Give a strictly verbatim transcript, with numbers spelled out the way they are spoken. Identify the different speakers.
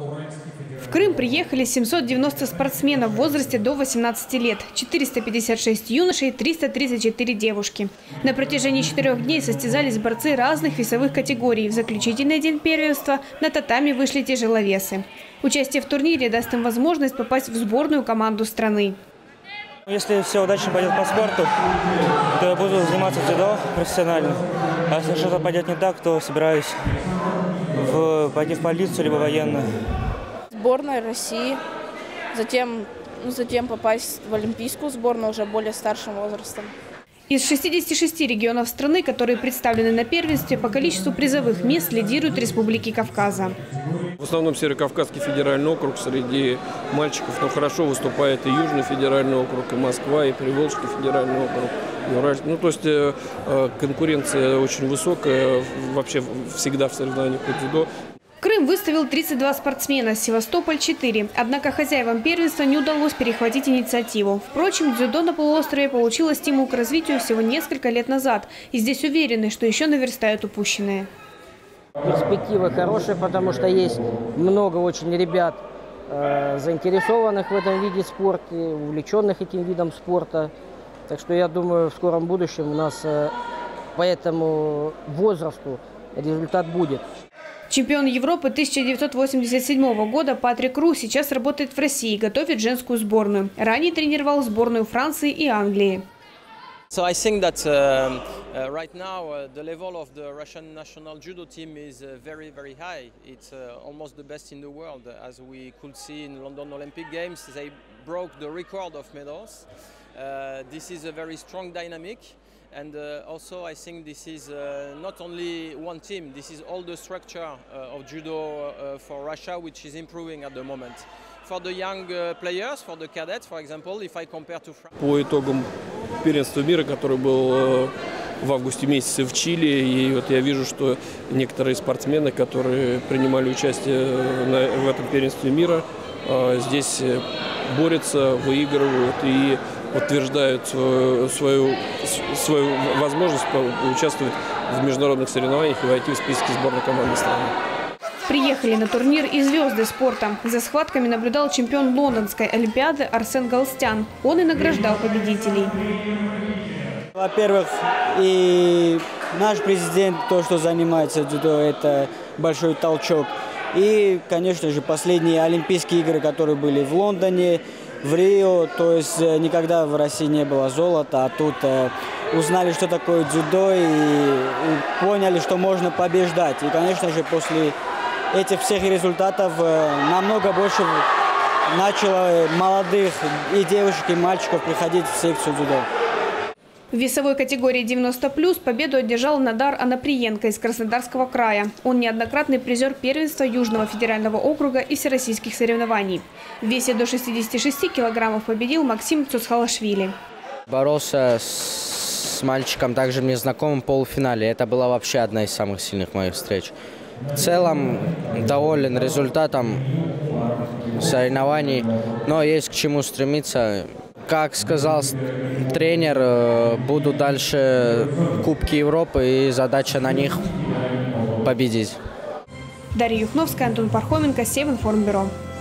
Speaker 1: В Крым приехали семьсот девяносто спортсменов в возрасте до восемнадцати лет, четыреста пятьдесят шесть юношей, триста тридцать четыре девушки. На протяжении четырех дней состязались борцы разных весовых категорий. В заключительный день первенства на татами вышли тяжеловесы. Участие в турнире даст им возможность попасть в сборную команду страны.
Speaker 2: Если все удачно пойдет по спорту, то я буду заниматься дзюдо профессионально. А если что-то пойдет не так, то собираюсь в, пойти в полицию либо военную.
Speaker 3: Сборная России, затем, ну, затем попасть в олимпийскую сборную уже более старшим возрастом.
Speaker 1: Из шестидесяти шести регионов страны, которые представлены на первенстве, по количеству призовых мест лидируют республики Кавказа.
Speaker 4: В основном Северокавказский федеральный округ среди мальчиков, но хорошо выступает и Южный федеральный округ, и Москва, и Приволжский федеральный округ. Ну, то есть э, конкуренция очень высокая вообще всегда в соревнованиях по дзюдо.
Speaker 1: Крым выставил тридцать два спортсмена, Севастополь – четыре. Однако хозяевам первенства не удалось перехватить инициативу. Впрочем, дзюдо на полуострове получило стимул к развитию всего несколько лет назад. И здесь уверены, что еще наверстают упущенное.
Speaker 5: Перспектива хорошая, потому что есть много очень ребят, э, заинтересованных в этом виде спорта, увлеченных этим видом спорта. Так что я думаю, в скором будущем у нас э, по этому возрасту результат будет.
Speaker 1: Чемпион Европы тысяча девятьсот восемьдесят седьмого года Патрик Ру сейчас работает в России, готовит женскую сборную. Ранее тренировал сборную Франции и Англии.
Speaker 6: So I think that uh, uh, right now uh, the level of the Russian national judo team is uh, very, very high. It's uh, almost the best in the world. As we could see in London Olympic Games, they broke the record of medals. Uh, this is a very strong dynamic. And uh, also I think this is uh, not only one team, this is all the structure uh, of judo uh, for Russia, which is improving at the moment. For the young uh, players, for the cadets, for example, if I compare to France.
Speaker 4: По итогам первенства мира, который был в августе месяце в Чили, и вот я вижу, что некоторые спортсмены, которые принимали участие в этом первенстве мира, здесь борются, выигрывают и подтверждают свою, свою, свою возможность участвовать в международных соревнованиях и войти в списки сборной команды страны.
Speaker 1: Приехали на турнир и звезды спорта. За схватками наблюдал чемпион Лондонской олимпиады Арсен Галстян. Он и награждал победителей.
Speaker 7: Во-первых, и наш президент, то, что занимается дзюдо, это большой толчок. И, конечно же, последние Олимпийские игры, которые были в Лондоне, в Рио, то есть никогда в России не было золота, а тут э, узнали, что такое дзюдо, и, и поняли, что можно побеждать. И, конечно же, после этих всех результатов э, намного больше начало молодых и девушек, и мальчиков приходить в секцию дзюдо.
Speaker 1: В весовой категории девяносто плюс победу одержал Надар Анаприенко из Краснодарского края. Он неоднократный призер первенства Южного федерального округа и всероссийских соревнований. В весе до шестидесяти шести килограммов победил Максим Цусхалашвили.
Speaker 5: Боролся с мальчиком, также мне знакомым, в полуфинале. Это была вообще одна из самых сильных моих встреч. В целом доволен результатом соревнований, но есть к чему стремиться. Как сказал тренер, буду дальше Кубки Европы, и задача на них победить.
Speaker 1: Дарья Юхновская, Антон Пархоменко, Севинформбюро.